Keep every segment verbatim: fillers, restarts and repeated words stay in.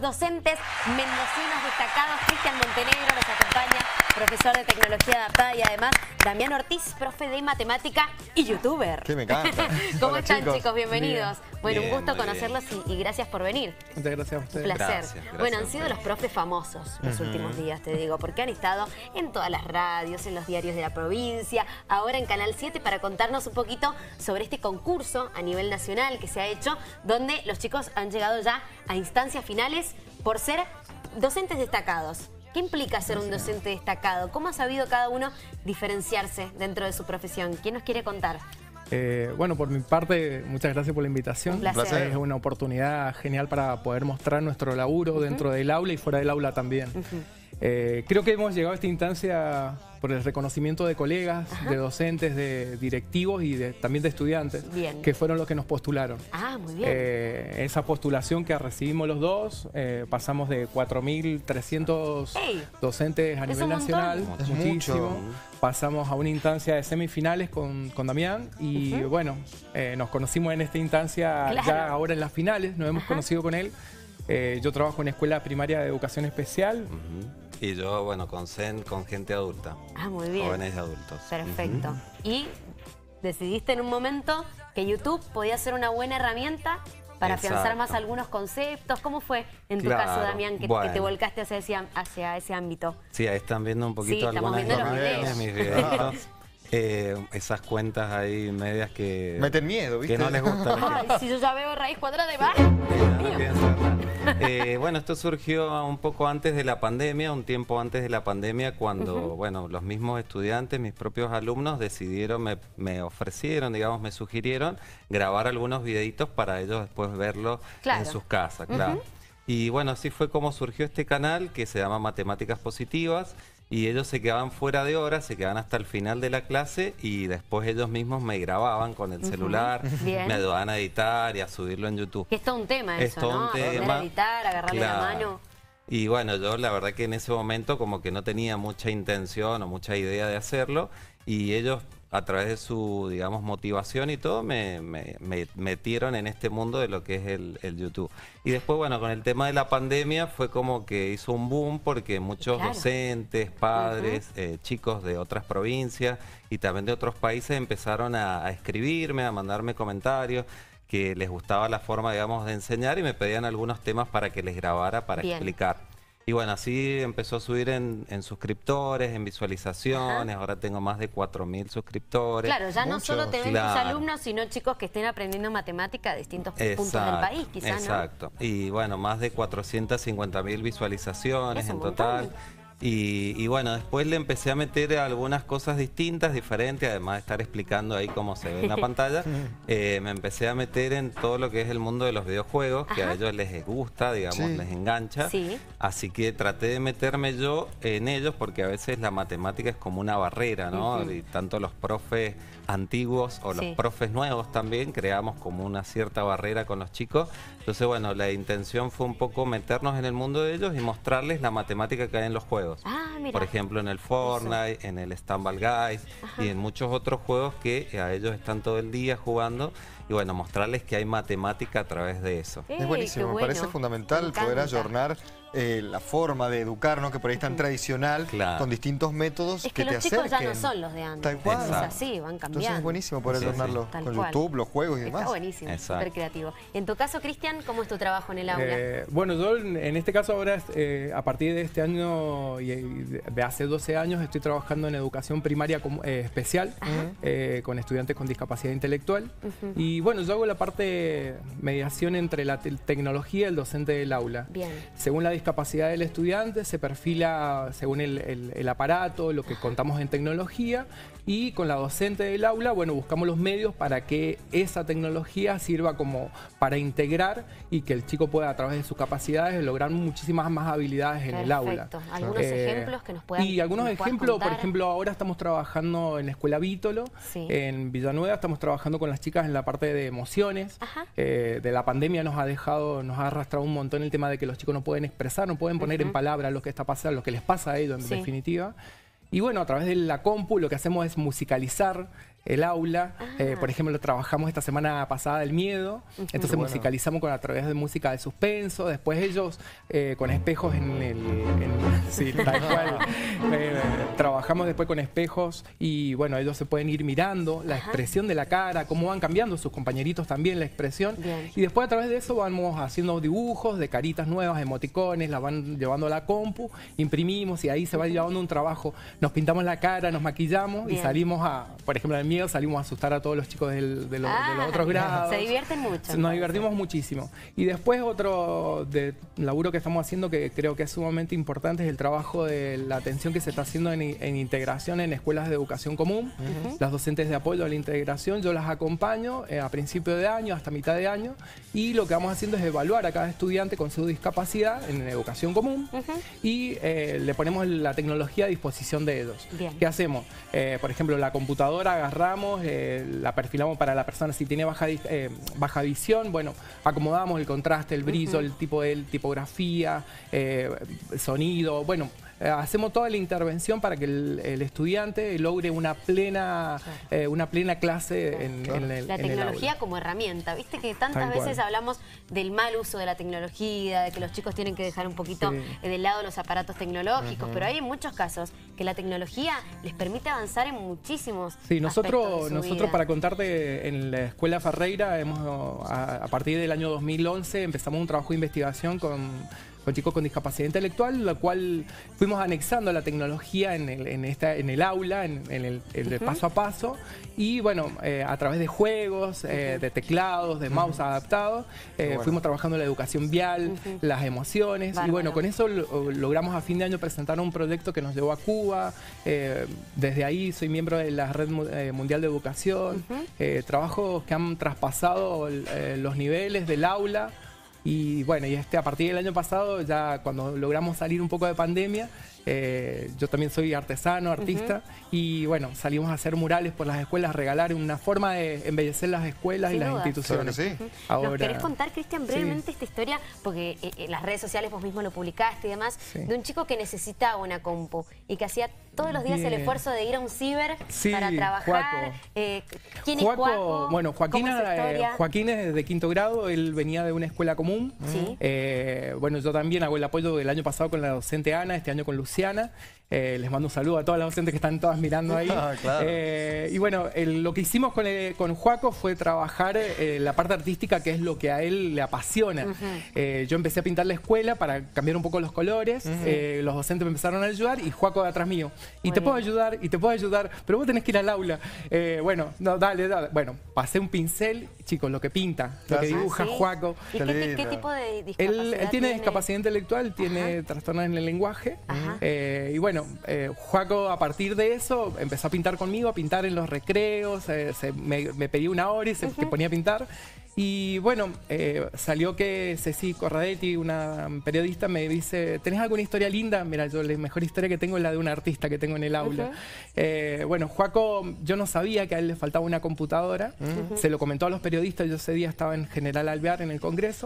docentes mendocinos destacados. Cristian Montenegro nos acompaña, profesor de tecnología adaptada, y además Damián Ortiz, profe de matemática y youtuber. Que me encanta. ¿Cómo Hola, están, chicos? chicos? Bienvenidos. Bien. Bueno, Bien, un gusto muy conocerlos y, y gracias por venir. Muchas gracias a Un ustedes. placer. Gracias, gracias bueno, a han sido ustedes. los profes famosos los Uh-huh. últimos días, te digo, porque han estado en todas las radios, en los diarios de la provincia, ahora en Canal siete, para contarnos un poquito sobre este concurso a nivel nacional que se ha hecho, donde los chicos han llegado ya a instancias finales por ser docentes destacados. ¿Qué implica ser un docente destacado? ¿Cómo ha sabido cada uno diferenciarse dentro de su profesión? ¿Quién nos quiere contar? Eh, bueno, por mi parte, muchas gracias por la invitación. Un placer. Es una oportunidad genial para poder mostrar nuestro laburo uh-huh. dentro del aula y fuera del aula también. Uh-huh. eh, creo que hemos llegado a esta instancia por el reconocimiento de colegas, Ajá. de docentes, de directivos y de, también de estudiantes, bien. que fueron los que nos postularon. Ah, muy bien. Eh, esa postulación que recibimos los dos, eh, pasamos de cuatro mil trescientos hey, docentes a nivel nacional, es muchísimo. Mucho. Pasamos a una instancia de semifinales con, con Damián y uh-huh. bueno, eh, nos conocimos en esta instancia claro. ya ahora en las finales, nos hemos Ajá. conocido con él. Eh, yo trabajo en Escuela Primaria de Educación Especial. Uh-huh. Y yo, bueno, con C E N, con gente adulta. Ah, muy bien. Jóvenes y adultos. Perfecto. Uh-huh. Y decidiste en un momento que YouTube podía ser una buena herramienta para Exacto. afianzar más algunos conceptos. ¿Cómo fue en tu claro. caso, Damián, que, bueno. que te volcaste hacia ese, hacia ese ámbito? Sí, ahí están viendo un poquito sí, algunas algunas viendo de los mis videos. videitos. Eh, esas cuentas ahí medias que... Meten miedo, ¿viste? Que no les gusta. Ay, si yo ya veo raíz cuadrada de bar. eh, bueno, esto surgió un poco antes de la pandemia, un tiempo antes de la pandemia, cuando, uh-huh. bueno, los mismos estudiantes, mis propios alumnos, decidieron, me, me ofrecieron, digamos, me sugirieron grabar algunos videitos para ellos después verlos claro. en sus casas, claro. Uh-huh. Y bueno, así fue como surgió este canal que se llama Matemáticas Positivas. Y ellos se quedaban fuera de horas, se quedaban hasta el final de la clase y después ellos mismos me grababan con el celular, uh-huh. me ayudaban a editar y a subirlo en YouTube. Es todo un tema es eso, todo ¿no? un tema. A editar, agarrarle claro. la mano. Y bueno, yo la verdad que en ese momento como que no tenía mucha intención o mucha idea de hacerlo y ellos a través de su, digamos, motivación y todo, me, me, me metieron en este mundo de lo que es el, el YouTube. Y después, bueno, con el tema de la pandemia fue como que hizo un boom porque muchos claro. docentes, padres, uh-huh. eh, chicos de otras provincias y también de otros países empezaron a, a escribirme, a mandarme comentarios, que les gustaba la forma, digamos, de enseñar y me pedían algunos temas para que les grabara para Bien. explicar. Y bueno, así empezó a subir en, en suscriptores, en visualizaciones, Ajá. ahora tengo más de cuatro mil suscriptores. Claro, ya Muchos. no solo te ven claro. tus alumnos, sino chicos que estén aprendiendo matemática de distintos exacto, puntos del país, quizás, Exacto, ¿no? Y bueno, más de cuatrocientas cincuenta mil visualizaciones en total. Y, y bueno, después le empecé a meter algunas cosas distintas, diferentes, además de estar explicando ahí cómo se ve en la pantalla. eh, me empecé a meter en todo lo que es el mundo de los videojuegos, Ajá. que a ellos les gusta, digamos, sí. les engancha. Sí. Así que traté de meterme yo en ellos, porque a veces la matemática es como una barrera, ¿no? Uh-huh. Y tanto los profes antiguos o los sí. profes nuevos también creamos como una cierta barrera con los chicos. Entonces, bueno, la intención fue un poco meternos en el mundo de ellos y mostrarles la matemática que hay en los juegos. Ah, por ejemplo, en el Fortnite, Eso. en el Stumble Guys Ajá. y en muchos otros juegos que a ellos están todo el día jugando. Y bueno, mostrarles que hay matemática a través de eso. Ey, es buenísimo, me bueno. parece fundamental poder ayornar eh, la forma de educar, ¿no? Que por ahí es tan tradicional, claro. con distintos métodos es que, que te los chicos acerquen. ya no son los de antes. Tal cual. Es así, van cambiando. Entonces es buenísimo poder sí, ayornarlo sí. con cual. YouTube, los juegos y demás. Está buenísimo, súper creativo. En tu caso, Cristian, ¿cómo es tu trabajo en el aula? Eh, bueno, yo en este caso ahora, eh, a partir de este año y de hace doce años, estoy trabajando en educación primaria como, eh, especial, eh, con estudiantes con discapacidad intelectual. Uh-huh. Y bueno, yo hago la parte de mediación entre la te tecnología y el docente del aula. Bien. Según la discapacidad del estudiante, se perfila según el, el, el aparato, lo que contamos en tecnología, y con la docente del aula, bueno, buscamos los medios para que esa tecnología sirva como para integrar y que el chico pueda, a través de sus capacidades, lograr muchísimas más habilidades en Perfecto. el aula. ¿Algunos eh, ejemplos que nos puedan Y algunos ejemplos, contar? por ejemplo, ahora estamos trabajando en la Escuela Vítolo, sí. en Villanueva, estamos trabajando con las chicas en la parte de emociones. Eh, de la pandemia nos ha dejado, nos ha arrastrado un montón el tema de que los chicos no pueden expresar, no pueden poner uh-huh. en palabras lo que está pasando, lo que les pasa a ellos en sí. definitiva. Y bueno, a través de la compu lo que hacemos es musicalizar el aula. Ah. Eh, por ejemplo, trabajamos esta semana pasada el miedo, uh-huh. entonces bueno. musicalizamos con, a través de música de suspenso, después ellos eh, con espejos en el... En, sí, tal cual. eh, trabajamos después con espejos y bueno, ellos se pueden ir mirando la Ajá. expresión de la cara, cómo van cambiando sus compañeritos también la expresión. Bien. Y después a través de eso vamos haciendo dibujos de caritas nuevas, emoticones, la van llevando a la compu, imprimimos y ahí se va llevando un trabajo. Nos pintamos la cara, nos maquillamos Bien. y salimos a, por ejemplo, en el miedo salimos a asustar a todos los chicos del, de, lo, ah, de los otros grados. Se divierten mucho. Nos divertimos muchísimo. Y después otro de laburo que estamos haciendo que creo que es sumamente importante es el trabajo de la atención que se está haciendo en, en integración en escuelas de educación común. Uh-huh. Las docentes de apoyo a la integración, yo las acompaño eh, a principio de año hasta mitad de año y lo que vamos haciendo es evaluar a cada estudiante con su discapacidad en educación común uh-huh. y eh, le ponemos la tecnología a disposición de ellos. Bien. ¿Qué hacemos? Eh, por ejemplo, la computadora agarramos, eh, la perfilamos para la persona si tiene baja, eh, baja visión, bueno, acomodamos el contraste, el brillo, uh-huh. el tipo de tipografía, eh, sonido, bueno, eh, hacemos toda la intervención para que el, el estudiante logre una plena, claro. eh, una plena clase claro. en, claro. en el La en tecnología el como herramienta, viste que tantas Tal veces cual. hablamos del mal uso de la tecnología, de que los chicos tienen que dejar un poquito sí. de lado los aparatos tecnológicos, uh-huh. pero hay muchos casos que la tecnología les permite avanzar en muchísimos Sí, nosotros, aspectos de su nosotros vida. para contarte, en la Escuela Ferreira, hemos, a, a partir del año dos mil once empezamos un trabajo de investigación con... con chicos con discapacidad intelectual, la cual fuimos anexando la tecnología en el, en esta, en el aula, en, en el, el uh-huh. paso a paso, y bueno, eh, a través de juegos, eh, de teclados, de mouse uh-huh. adaptados, eh, bueno. fuimos trabajando la educación vial, uh-huh. las emociones, Bárbaro. y bueno, con eso lo, logramos a fin de año presentar un proyecto que nos llevó a Cuba, eh, desde ahí soy miembro de la Red Mundial de Educación, uh-huh. eh, trabajos que han traspasado eh, los niveles del aula. Y bueno, y este a partir del año pasado, ya cuando logramos salir un poco de pandemia, eh, yo también soy artesano, artista, uh-huh. y bueno, salimos a hacer murales por las escuelas, regalar una forma de embellecer las escuelas Sin y las duda. instituciones. Claro que sí. uh-huh. Ahora, ¿Nos querés contar, Cristian, brevemente sí. esta historia? Porque eh, en las redes sociales vos mismo lo publicaste y demás, sí. de un chico que necesitaba una compu y que hacía todos los días Bien. el esfuerzo de ir a un ciber sí, para trabajar. Eh, ¿Quién Juaco, es Juaco? Bueno, Joaquín, es eh, Joaquín es de quinto grado, él venía de una escuela común. Sí. Eh, bueno, yo también hago el apoyo del año pasado con la docente Ana, este año con Luciana. Eh, les mando un saludo a todas las docentes que están todas mirando ahí. Ah, claro. eh, y bueno, el, lo que hicimos con, el, con Joaco fue trabajar eh, la parte artística, que es lo que a él le apasiona. Uh-huh. eh, yo empecé a pintar la escuela para cambiar un poco los colores. Uh-huh. eh, los docentes me empezaron a ayudar y Joaco de atrás mío. Y Muy te bien. puedo ayudar, y te puedo ayudar, pero vos tenés que ir al aula. Eh, bueno, no, dale, dale. Bueno, pasé un pincel, chicos, lo que pinta, lo que dibuja ah, ¿sí? Joaco. ¿Y qué, qué, qué tipo de discapacidad Él, él tiene, tiene discapacidad intelectual, tiene Ajá. trastornos en el lenguaje. Eh, y bueno, eh, Joaco a partir de eso empezó a pintar conmigo, a pintar en los recreos, eh, se, me, me pedía una hora y se uh-huh. ponía a pintar. Y bueno, eh, salió que Ceci Corradetti, una periodista, me dice, ¿tenés alguna historia linda? Mira, yo la mejor historia que tengo es la de un artista que tengo en el aula. Uh-huh. eh, bueno, Joaco, yo no sabía que a él le faltaba una computadora, uh-huh. se lo comentó a los periodistas, yo ese día estaba en General Alvear en el Congreso,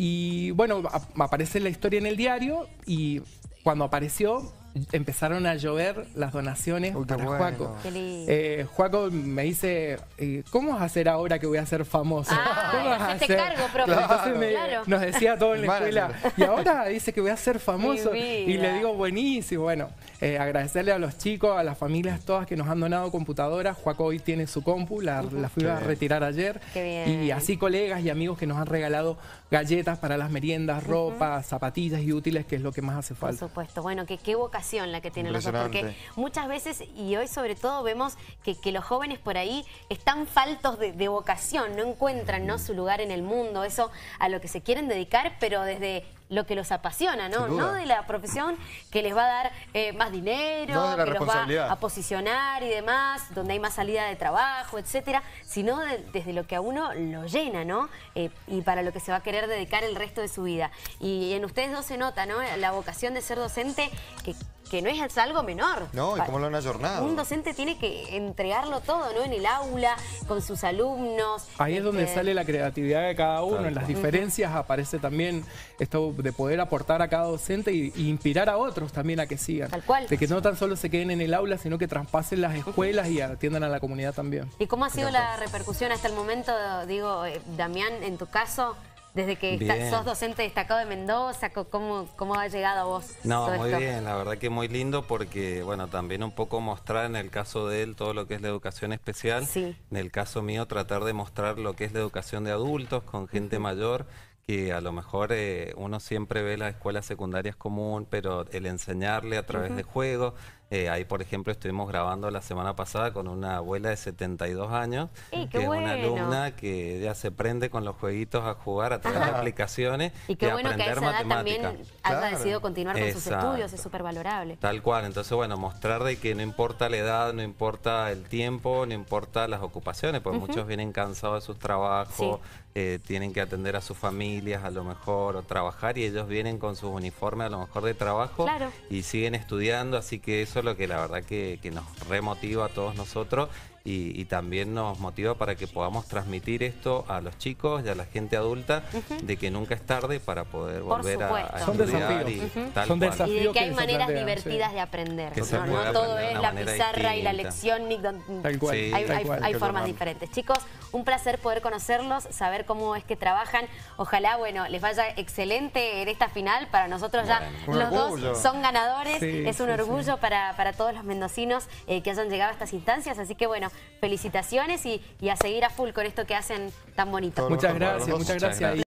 y bueno, a, aparece la historia en el diario, y cuando apareció, empezaron a llover las donaciones Uy, para bueno. Joaco. Eh, Joaco me dice, ¿cómo vas a hacer ahora que voy a ser famoso? Ah, ¿Cómo vas a hacer? cargo, profe. Claro. Entonces me, claro. nos decía todo en la escuela, y ahora dice que voy a ser famoso. Y le digo, buenísimo. Bueno, eh, agradecerle a los chicos, a las familias todas que nos han donado computadoras. Joaco hoy tiene su compu, la, uh-huh. la fui Qué a retirar bien. ayer. Qué bien. Y así colegas y amigos que nos han regalado galletas para las meriendas, ropa, uh-huh. zapatillas y útiles, que es lo que más hace falta. Por supuesto. Bueno, que qué vocación la que tienen los dos, porque muchas veces, y hoy sobre todo, vemos que, que los jóvenes por ahí están faltos de, de vocación, no encuentran ¿no? su lugar en el mundo, eso a lo que se quieren dedicar, pero desde lo que los apasiona, ¿no? No de la profesión que les va a dar eh, más dinero, no de que los va a posicionar y demás, donde hay más salida de trabajo, etcétera, sino de, desde lo que a uno lo llena, ¿no? Eh, y para lo que se va a querer dedicar el resto de su vida. Y en ustedes dos se nota, ¿no? La vocación de ser docente, que que no es algo menor. No, ¿y cómo lo han ayornado? Un docente tiene que entregarlo todo, ¿no? En el aula, con sus alumnos. Ahí es donde este... sale la creatividad de cada uno. En las diferencias aparece también esto de poder aportar a cada docente y, y inspirar a otros también a que sigan. Tal cual. De que no tan solo se queden en el aula, sino que traspasen las escuelas y atiendan a la comunidad también. ¿Y cómo ha sido la repercusión hasta el momento, digo, eh, Damián, en tu caso? Desde que está, sos docente destacado de Mendoza, ¿cómo, cómo ha llegado a vos? No, muy esto? bien, la verdad que muy lindo porque, bueno, también un poco mostrar en el caso de él todo lo que es la educación especial. Sí. En el caso mío tratar de mostrar lo que es la educación de adultos con gente uh-huh. mayor, que a lo mejor eh, uno siempre ve las escuelas secundarias común, pero el enseñarle a través uh-huh. de juegos. Eh, ahí, por ejemplo, estuvimos grabando la semana pasada con una abuela de setenta y dos años, ¡Ey, que bueno! es una alumna que ya se prende con los jueguitos a jugar a través Ajá. de aplicaciones y qué y bueno aprender que a esa edad matemática. también haya claro. decidido continuar con Exacto. sus estudios, es súper valorable. Tal cual, entonces bueno, mostrar de que no importa la edad, no importa el tiempo, no importa las ocupaciones, porque uh-huh. muchos vienen cansados de sus trabajos, sí. eh, tienen que atender a sus familias a lo mejor, o trabajar, y ellos vienen con sus uniformes a lo mejor de trabajo claro. y siguen estudiando, así que eso es lo que la verdad que Que, que nos remotiva a todos nosotros y, y también nos motiva para que podamos transmitir esto a los chicos y a la gente adulta uh-huh. de que nunca es tarde para poder volver a, a Son estudiar desafíos. y, Uh-huh. tal Son cual. desafíos y de que hay que maneras plantean, divertidas sí. de aprender, que no, no todo es la pizarra distinta. Y la lección, ni don... tal cual, sí. tal hay, hay, cual, hay tal formas cual. diferentes. Chicos, un placer poder conocerlos, saber cómo es que trabajan. Ojalá, bueno, les vaya excelente en esta final. Para nosotros ya bueno, los dos son ganadores. Sí, es un sí, orgullo sí. Para, para todos los mendocinos eh, que hayan llegado a estas instancias. Así que bueno, felicitaciones y, y a seguir a full con esto que hacen tan bonito. Muchas gracias, muchas gracias.